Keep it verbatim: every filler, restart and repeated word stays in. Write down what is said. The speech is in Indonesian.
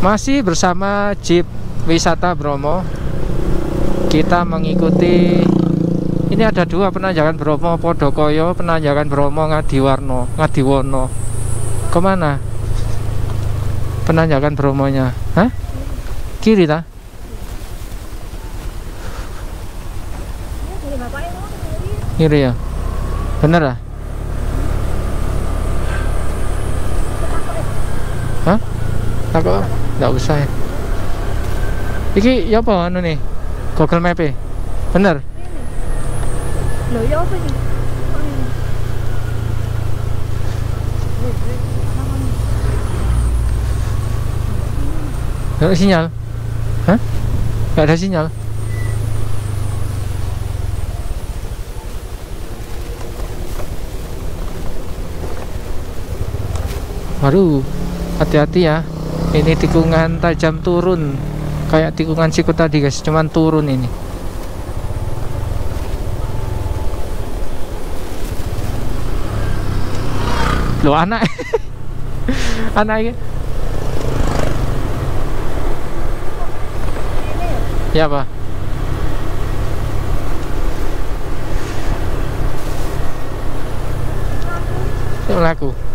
Masih bersama Jeep Wisata Bromo. Kita mengikuti, ini ada dua penanjakan Bromo, Podokoyo, penanjakan Bromo Ngadiwarno, Ngadiwono. Kemana penanjakan Bromonya? Hah? Kiri ta? Kiri ya? Bener lah? Hah? Takut? Nggak usah ya. Iki ya apa anu nih? Google Map -e? Bener? Loh ya apa nih? Nggak ada sinyal? Hah? Nggak ada sinyal? Waduh, hati-hati ya. Ini tikungan tajam turun, kayak tikungan Sikut tadi guys, cuman turun ini. Loh anak, anak ini. Ya apa? Itu laku.